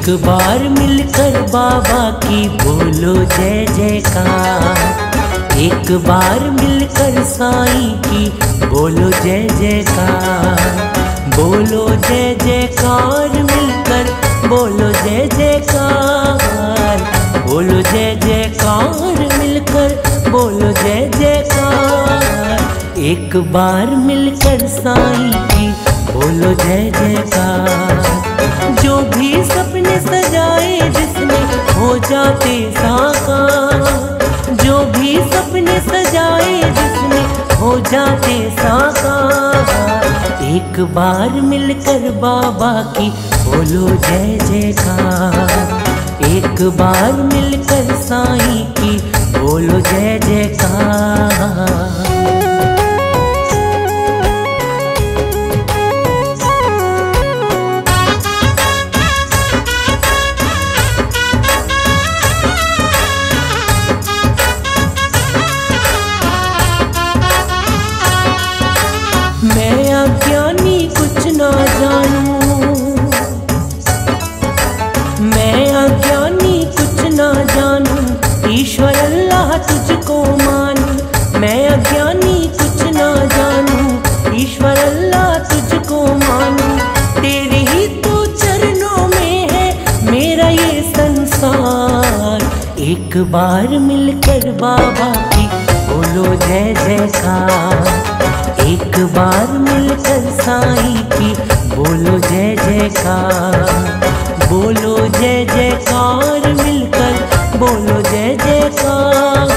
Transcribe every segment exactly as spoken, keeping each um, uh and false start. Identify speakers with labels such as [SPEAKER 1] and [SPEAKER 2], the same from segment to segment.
[SPEAKER 1] एक बार मिलकर बाबा की बोलो जय जयकार। एक बार मिलकर साईं की बोलो जय जयकार। बोलो जय जयकार मिलकर बोलो जय जयकार। बोलो जय जयकार मिलकर बोलो जय जयकार। एक बार मिलकर साईं की बोलो जय जयकार। जो भी सपने सजाए जिसने हो जाते साकार। जो भी सपने सजाए जिसने हो जाते साकार। एक बार मिलकर बाबा की बोलो जय जयकार। एक बार मिलकर साईं की बोलो जय जयकार। मैं अज्ञानी कुछ ना जानूं। मैं अज्ञानी कुछ ना जानूं। ईश्वर अल्लाह तुझको मानूं। मैं अज्ञानी कुछ ना जानूं। ईश्वर अल्लाह तुझको मानूं। तेरे ही तो चरणों में है मेरा ये संसार। एक बार मिलकर बाबा की बोलो जय जयकार। एक बार मिलकर साईं की बोलो जय जयकार। बोलो जय जयकार मिलकर बोलो जय जयकार।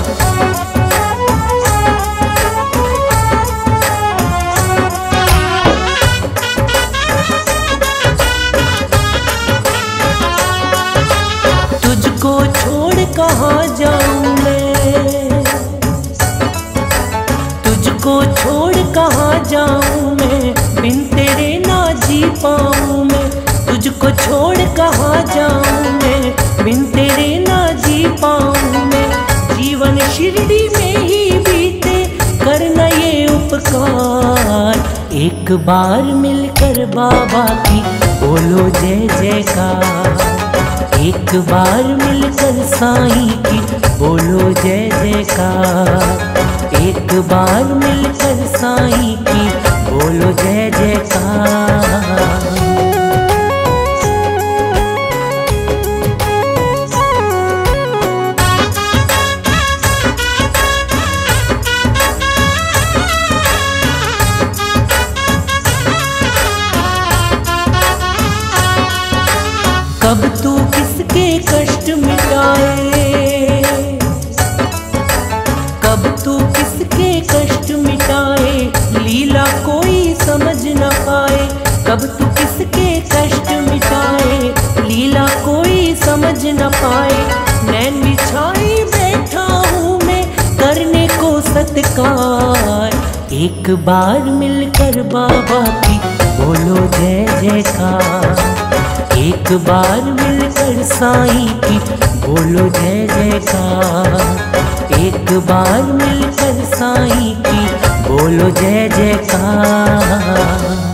[SPEAKER 1] तुझको छोड़ कहाँ जाऊं मैं। तुझको छोड़ कहाँ जाऊं मैं। बिन तेरे ना जी पाऊं मैं। तुझको छोड़ कहाँ जाऊं मैं। बिन तेरे ना जी पाऊं मैं। जीवन शिरडी में ही बीते करना ये उपकार। एक बार मिलकर बाबा की बोलो जय जयकार। एक बार मिलकर साईं की बोलो जय जयकार। एक बार मिलकर साईं की बोलो जय जयकार। कब तू किसके कष्ट मिटाए। कब तू किसके कष्ट मिटाए। लीला कोई समझ न पाए। कब तू किसके कष्ट मिटाए। लीला कोई समझ न पाए। नैन बिछाई बैठा हूँ मैं करने को सत्कार। एक बार मिलकर बाबा की बोलो जय जयकार। एक बार मिलकर साईं की बोलो जय जयकार। एक बार मिलकर साईं की बोलो जय जयकार।